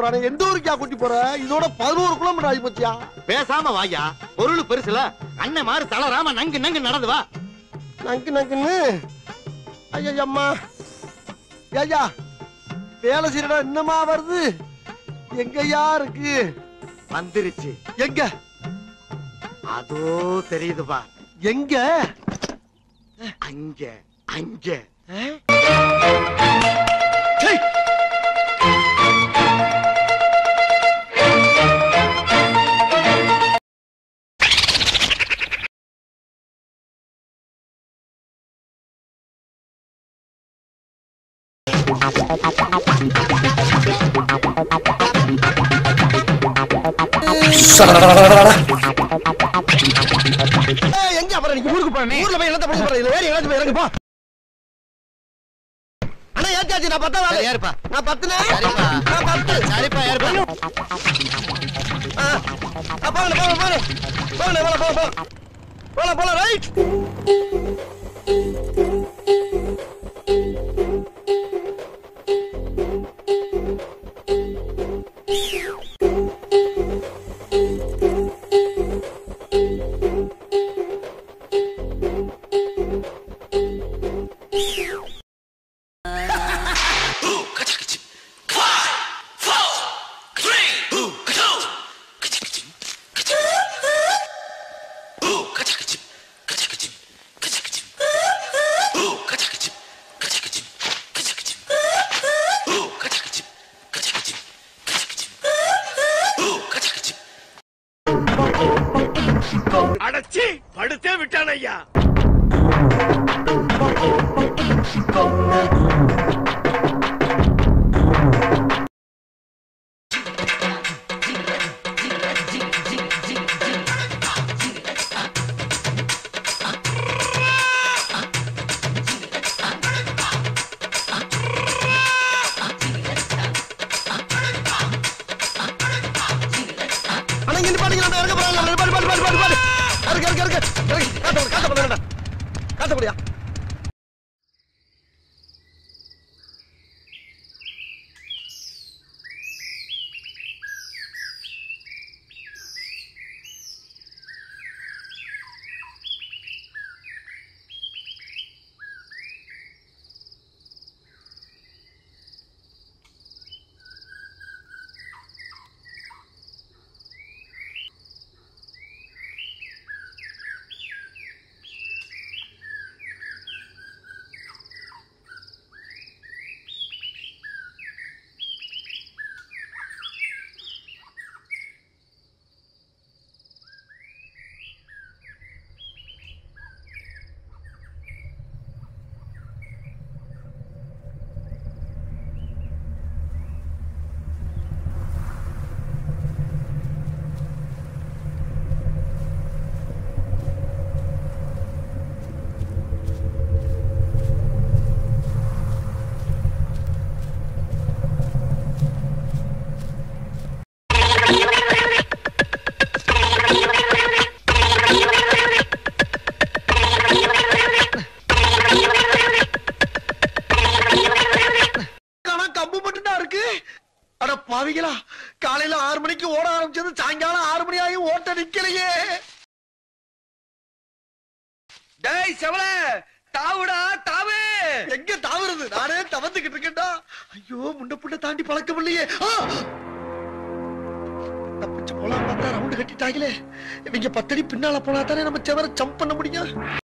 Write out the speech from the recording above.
போறானே. எந்த ஊருக்கா கூட்டி போற? இதோட 11 கிலோமீட்டர் ஆகி போச்சியா. பேசாம வாயா, பொருள் பெருசுல அண்ணன் மாதிரி தளராம நங்கு நங்கு நடந்து வா. நங்கு நங்குன்னு ஐயம்மா. ஐயா வேலை செய்யறா என்னமா வருது? எங்கயா இருக்கு? வந்துருச்சு. எங்க? அதோ தெரியுதுப்பா. எங்க? அங்க அங்க. எங்க அப்புறம் நீ ஊருக்கு போறே? ஊர்ல போய் என்னத்த பண்ண போற? இல்ல வேற எங்கயாச்சும் போய் இறங்கு போ. அண்ணா ஏத்தாச்சு. நான் 10 வாங்க. ஏறுப்பா. நான் 10னே. சரிப்பா. நான் 10. சரிப்பா ஏறுப்பா. போங்க போங்க போங்க. போங்க போங்க போங்க. போலாம் போலாம் ரைட். அடச்சி படுத்தே விட்டான் ஐயா. காத்தபடியா பாவிகளா, காலையில 6 மணிக்கு ஓட ஆரம்பிச்சது சாயங்காலம் 6 மணி ஆகி ஓட்ட நிக்கலையே. டேய் செவல, தாவுடா தாவு. எங்க தாவுறது? நானே தவந்துகிட்டு இருக்கேன்டா. ஐயோ முண்ட புண்ட தாண்டி பழக்கம் இல்லையே. தப்பிச்சு போலாம் பார்த்தா ரவுண்டு கட்டிட்டாங்களே. இவங்க 10 அடி பின்னால போனா தானே நம்ம செவரை ஜம்ப் பண்ண முடியும்.